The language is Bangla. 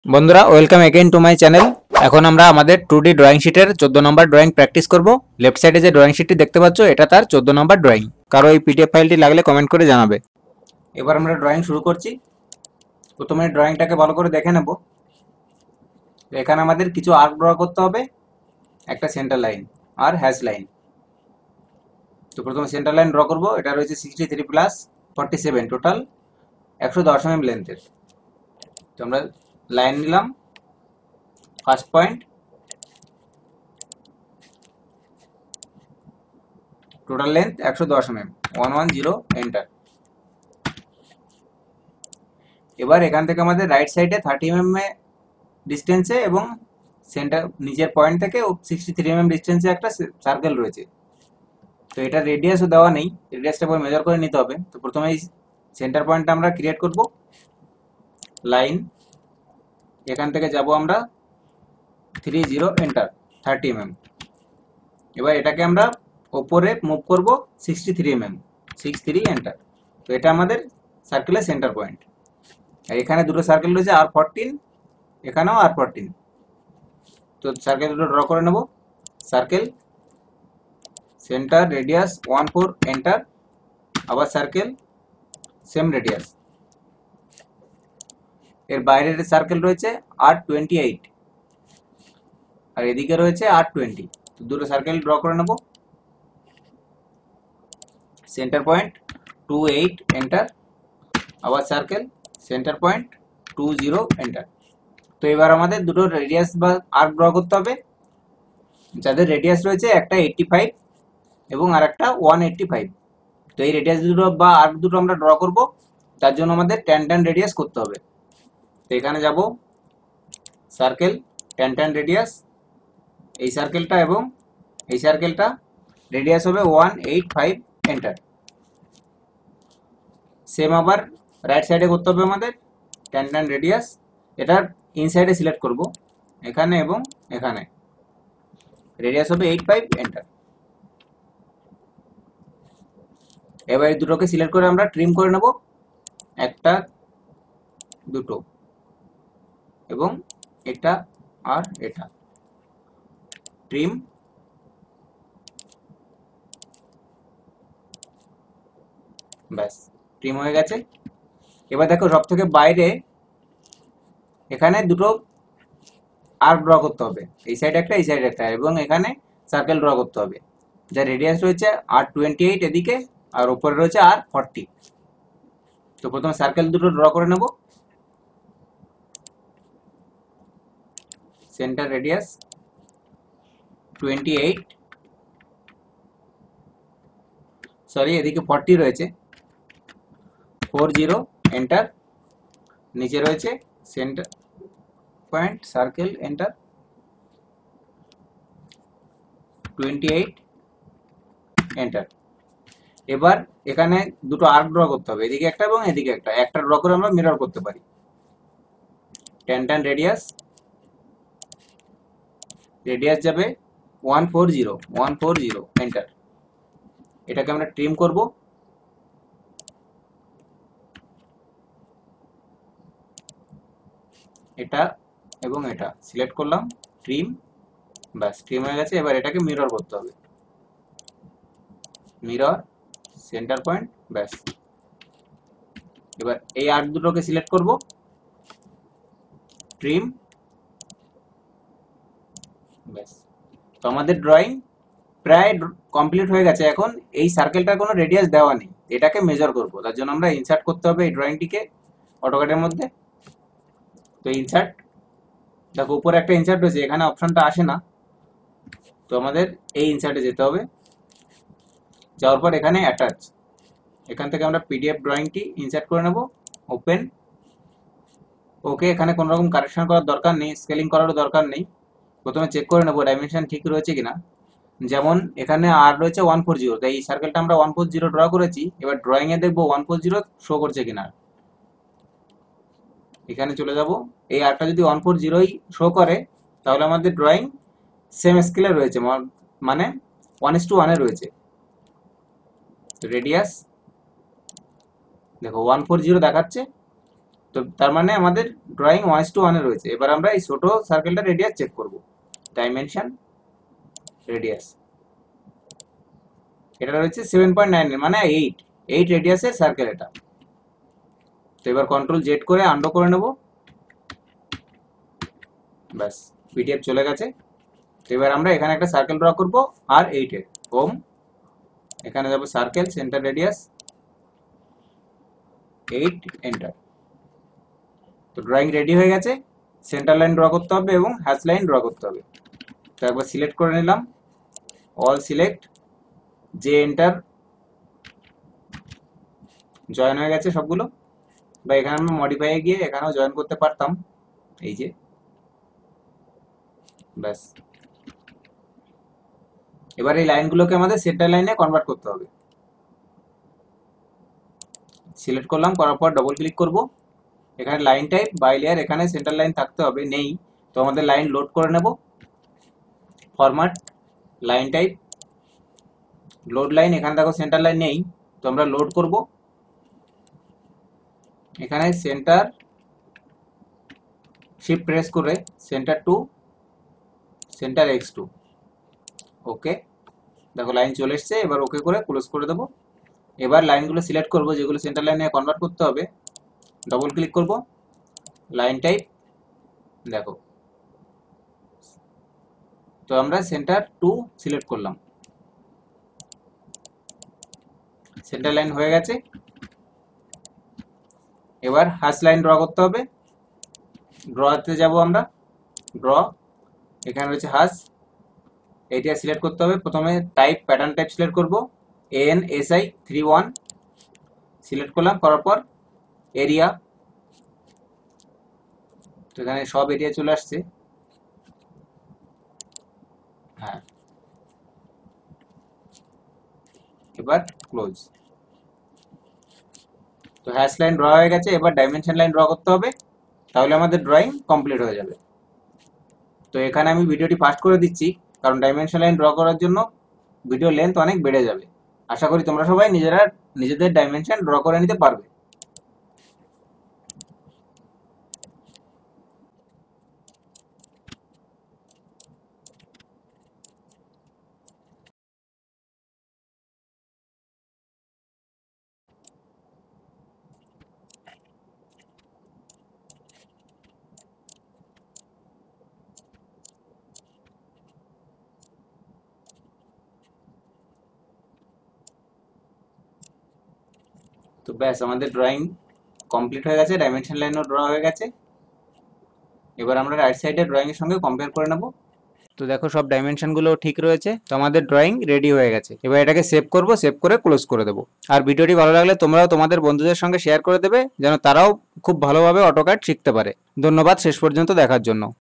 বন্ধুরা welcome again to my channel. এখন আমরা আমাদের 2D ড্রয়িং শিটের 14 নম্বর ড্রয়িং প্র্যাকটিস করব। লেফট সাইডে যে ড্রয়িং শিটটি দেখতে পাচ্ছ এটা তার 14 নম্বর ড্রয়িং। কারো এই পিডিএফ ফাইলটি লাগলে কমেন্ট করে জানাবে। এবার আমরা ড্রয়িং শুরু করছি। প্রথমে ড্রয়িংটাকে ভালো করে দেখে নেব। এখানে আমাদের কিছু আর্ক ড্র করতে হবে, একটা সেন্টার লাইন আর হ্যাশ লাইন। তো প্রথমে সেন্টার লাইন ড্র করব। এটা রয়েছে 63 প্লাস 47, টোটাল 110 mm লেন্থের। তো আমরা লাইন নিলাম, first point, total length 110 mm, 110, enter. এবার এখান থেকে আমাদের রাইট সাইডে 30 mm ডিস্টেন্সে এবং সেন্টার নিচের পয়েন্ট থেকে 63 mm ডিস্টেন্সে একটা সার্কেল রয়েছে। তো এটা রেডিয়াসও দেওয়া নেই, রেডিয়াসটা পরে মেজার করে নিতে হবে। তো প্রথমে এই সেন্টার পয়েন্টটা আমরা ক্রিয়েট করব। লাইন, এখান থেকে যাব আমরা 30, এন্টার, 30 mm। এবার এটাকে আমরা ওপরে মুভ করব 63 mm, 63, এন্টার। তো এটা আমাদের সার্কেলের সেন্টার পয়েন্ট। আর এখানে দুটো সার্কেল রয়েছে, R14, এখানেও R14। তো সার্কেল দুটো ড্র করে নেব। Circle, centre, radius 14, enter. আবার সার্কেল, সেম রেডিয়াস। এর বাইরের সার্কেল রয়েছে R28 আর এদিকে রয়েছে R20। তো দুটো সার্কেল ড্র করে নেব। Centre point 28, enter. আবার সার্কেল, সেন্টার পয়েন্ট 20, এন্টার। তো এবার আমাদের দুটো রেডিয়াস বা আর্ক ড্র করতে হবে, যাদের রেডিয়াস রয়েছে একটা 85 এবং আর একটা 185। তো এই রেডিয়াস দুটো বা আর্ক দুটো আমরা ড্র করব, তার জন্য আমাদের tan রেডিয়াস করতে হবে। তো এখানে যাব, সার্কেল, tan রেডিয়াস, এই সার্কেলটা এবং এই সার্কেলটা রেডিয়াস হবে 185, এন্টার। সেম আবার রাইট সাইডে করতে হবে আমাদের tan রেডিয়াস। এটা ইনসাইডে সিলেক্ট করব, এখানে এবং এখানে। রেডিয়াস হবে 85, এন্টার। এবার এই দুটোকে সিলেক্ট করে আমরা ট্রিম করে নেব, একটা, দুটো, এবং এটা আর এটা, ট্রিম। ব্যাস, ট্রিম হয়ে গেছে। এবার দেখো সব থেকে বাইরে এখানে দুটো আর্ক ড্র করতে হবে, এই সাইডে একটা, এই সাইডে একটা, এবং এখানে সার্কেল ড্র করতে হবে, যার রেডিয়াস রয়েছে R28 এদিকে আর উপরে রয়েছে R40। তো প্রথমে সার্কেল দুটো ড্র করে নেব। সেন্টার, রেডিয়াস 28, সরি এদিকে 40 রয়েছে, 40, এন্টার। নিচে রয়েছে centre point, circle, enter, 28, enter. এবার এখানে দুটো আর্ক ড্র করতে হবে, এদিকে একটা এবং এদিকে একটা। একটা ড্র করে আমরা মিরর করতে পারি। tan রেডিয়াস, রেডিয়াস যাবে 140, এন্টার। এটাকে আমরা ট্রিম করব। এটা এবং এটা সিলেক্ট করলাম, ট্রিম। ব্যাস, ট্রিম হয়ে গেছে। এবার এটাকে মিরর করতে হবে, মিরর, সেন্টার পয়েন্ট, ব্যাস। এবার এই আর্ক দুটোকে সিলেক্ট করব, ট্রিম, ব্যাস। তো আমাদের ড্রয়িং প্রায় কমপ্লিট হয়ে গেছে। এখন এই সার্কেলটার কোনো রেডিয়াস দেওয়া নেই, এটাকে মেজার করব। তার জন্য আমরা ইনসার্ট করতে হবে এই ড্রয়িংটিকে অটোক্যাডের মধ্যে। তো ইনসার্ট, দেখো উপরে একটা ইনসার্ট রয়েছে, এখানে অপশনটা আসে না। তো আমাদের এই ইনসার্টে যেতে হবে। যাওয়ার পর এখানে অ্যাটাচ, এখান থেকে আমরা পিডিএফ ড্রয়িংটি ইনসার্ট করে নেব, ওপেন। ওকে, এখানে কোনো রকম কারেকশন করার দরকার নেই, স্কেলিং করারও দরকার নেই। প্রথমে চেক করে নেব ডাইমেনশন ঠিক রয়েছে কিনা। যেমন এখানে আর রয়েছে 140, তাই এই সার্কেলটা আমরা 140 ড্র করেছি। এবার ড্রয়িং এ দেখবো 140 শো করছে কিনা। এখানে চলে যাব, এই আরটা যদি 140ই শো করে তাহলে আমাদের ড্রয়িং সেম স্কেলে রয়েছে, মানে 1:1 রয়েছে। রেডিয়াস দেখো 140 দেখাচ্ছে, তো তার মানে আমাদের ড্রয়িং 1:1 এ রয়েছে। এবার আমরা এই ছোট সার্কেলটা রেডিয়াস চেক করব। ডাইমেনশন রেডিয়াস, এটা রয়েছে 7.9 মানে 8 রেডিয়াসের সার্কেল এটা। তো এবার কন্ট্রোল জেড করে আন্ডু করে নেব, ব্যাস পিডিএফ চলে গেছে। তো এবার আমরা এখানে একটা সার্কেল ড্র করব আর 8 এর হোম, এখানে যাব সার্কেল সেন্টার রেডিয়াস 8 এন্টার। তো ড্রয়িং রেডি হয়ে গেছে। সেন্টার লাইন ড্র করতে হবে এবং হ্যাশ লাইন ড্র করতে হবে। তো একবার সিলেক্ট করে নিলাম, all select, J enter, join হয়ে গেছে সবগুলো। বা এখানে আমরা মডিফাই গিয়ে এখানেও জয়েন করতে পারতাম, এই যে, ব্যাস। এবার এই লাইনগুলোকে আমাদের সেন্টার লাইনে কনভার্ট করতে হবে। সিলেক্ট করলাম, করার পর ডবল ক্লিক করব। এখানে লাইন টাইপ বাই লেয়ার, এখানে সেন্টার লাইন থাকতে হবে, নেই। তো আমাদের লাইন লোড করে নেব, format line type load line. এখানে দেখো সেন্টার লাইন নেই, তো আমরা লোড করব। এখানে সেন্টার শিফট প্রেস করে centre to centre x2, okay. দেখো লাইন চলে এসছে। এবার ওকে করে ক্লোজ করে দেবো। এবার লাইনগুলো সিলেক্ট করব যেগুলো সেন্টার লাইনে কনভার্ট করতে হবে, ডবল ক্লিক করব, লাইন টাইপ, দেখো। তো আমরা সেন্টার টু সিলেক্ট করলাম, সেন্টার লাইন হয়ে গেছে। এবার হ্যাশ লাইন ড্র করতে হবে। ড্রতে যাব আমরা, ড্র, এখানে রয়েছে হ্যাশ, এইটা সিলেক্ট করতে হবে। প্রথমে টাইপ, প্যাটার্ন টাইপ সিলেক্ট করব, ANSI 31 সিলেক্ট করলাম, করার পর এরিয়া, তো এখানে সব এরিয়া চলে আসছে, হ্যাঁ। এবার ক্লোজ। তো হ্যাশ লাইন ড্র হয়ে গেছে। এবার ডাইমেনশন লাইন ড্র করতে হবে, তাহলে আমাদের ড্রয়িং কমপ্লিট হয়ে যাবে। তো এখানে আমি ভিডিওটি ফাস্ট করে দিচ্ছি, কারণ ডাইমেনশন লাইন ড্র করার জন্য ভিডিও লেন্থ অনেক বেড়ে যাবে। আশা করি তোমরা সবাই নিজেদের ডাইমেনশন ড্র করে নিতে পারবে। তো ব্যাস আমাদের ড্রয়িং কমপ্লিট হয়ে গেছে, ডাইমেনশন লাইনও ড্র হয়ে গেছে। এবার আমরা রাইট সাইডের ড্রয়িং এর সঙ্গে কম্পেয়ার করে নেব। তো দেখো সব ডাইমেনশনগুলো ঠিক রয়েছে। তো আমাদের ড্রয়িং রেডি হয়ে গেছে। এবার এটাকে সেভ করব, সেভ করে ক্লোজ করে দেবো। আর ভিডিওটি ভালো লাগলে তোমরাও তোমাদের বন্ধুদের সঙ্গে শেয়ার করে দেবে, যেন তারাও খুব ভালোভাবে অটোক্যাড শিখতে পারে। ধন্যবাদ শেষ পর্যন্ত দেখার জন্য।